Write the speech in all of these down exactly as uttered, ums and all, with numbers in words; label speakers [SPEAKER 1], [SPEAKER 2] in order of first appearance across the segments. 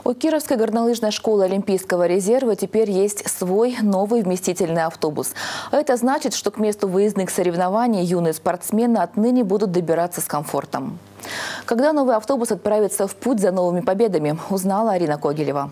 [SPEAKER 1] У Кировской горнолыжной школы Олимпийского резерва теперь есть свой новый вместительный автобус. Это значит, что к месту выездных соревнований юные спортсмены отныне будут добираться с комфортом. Когда новый автобус отправится в путь за новыми победами, узнала Арина Когелева.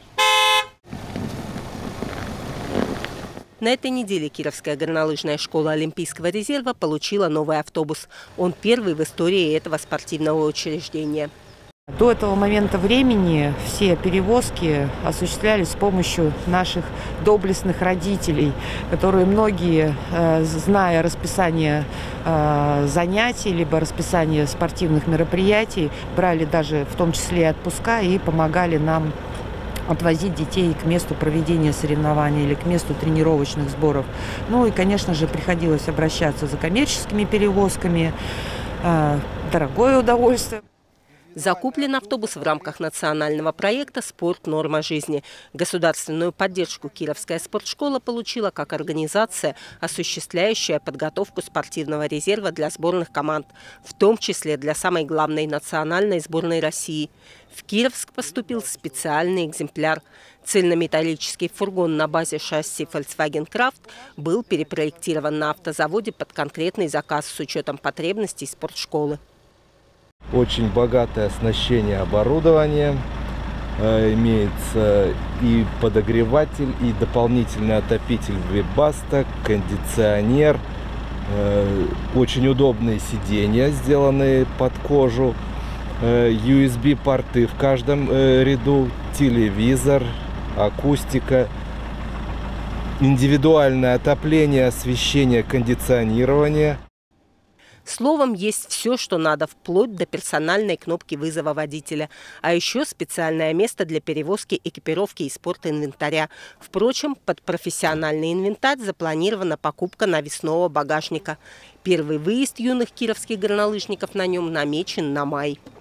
[SPEAKER 2] На этой неделе Кировская горнолыжная школа Олимпийского резерва получила новый автобус. Он первый в истории этого спортивного учреждения.
[SPEAKER 3] До этого момента времени все перевозки осуществлялись с помощью наших доблестных родителей, которые многие, зная расписание занятий, либо расписание спортивных мероприятий, брали даже в том числе отпуска и помогали нам отвозить детей к месту проведения соревнований или к месту тренировочных сборов. Ну и, конечно же, приходилось обращаться за коммерческими перевозками. Дорогое удовольствие.
[SPEAKER 2] Закуплен автобус в рамках национального проекта «Спорт. Норма жизни». Государственную поддержку Кировская спортшкола получила как организация, осуществляющая подготовку спортивного резерва для сборных команд, в том числе для самой главной национальной сборной России. В Кировск поступил специальный экземпляр. Цельнометаллический фургон на базе шасси Volkswagen Kraft был перепроектирован на автозаводе под конкретный заказ с учетом потребностей спортшколы.
[SPEAKER 4] Очень богатое оснащение оборудования. Имеется и подогреватель, и дополнительный отопитель Webasto, кондиционер. Очень удобные сиденья, сделанные под кожу. ю эс би-порты в каждом ряду, телевизор, акустика, индивидуальное отопление, освещение, кондиционирование.
[SPEAKER 2] Словом, есть все, что надо, вплоть до персональной кнопки вызова водителя. А еще специальное место для перевозки экипировки и спортинвентаря. Впрочем, под профессиональный инвентарь запланирована покупка навесного багажника. Первый выезд юных кировских горнолыжников на нем намечен на май.